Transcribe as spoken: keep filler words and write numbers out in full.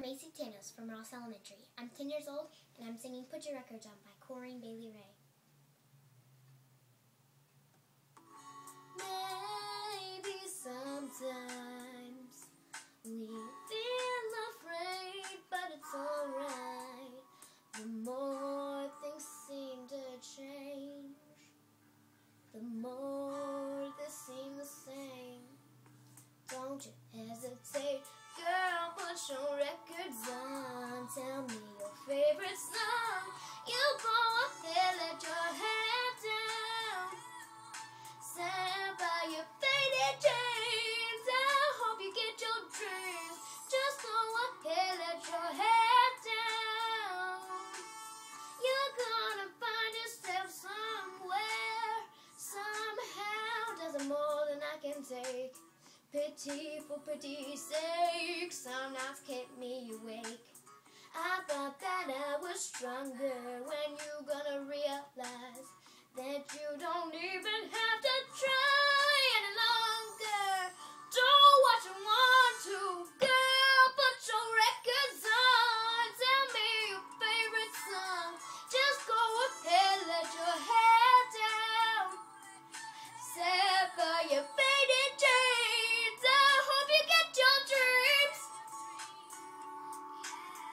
Macy Tanos from Ross Elementary. I'm ten years old, and I'm singing Put Your Records On by Corinne Bailey Rae. Maybe sometimes we feel afraid, but it's alright. The more things seem to change, the more they seem the same. Don't you hesitate, girl, put your records on. Tell me your favorite song. You go up there, let your head down. Stand by your faded dreams. I hope you get your dreams. Just go up here, let your head down. You're gonna find yourself somewhere, somehow. Doesn't more than I can take. Pity for pity's sake, some nights kept me awake. I thought that I was stronger. When you gonna realize that you don't even have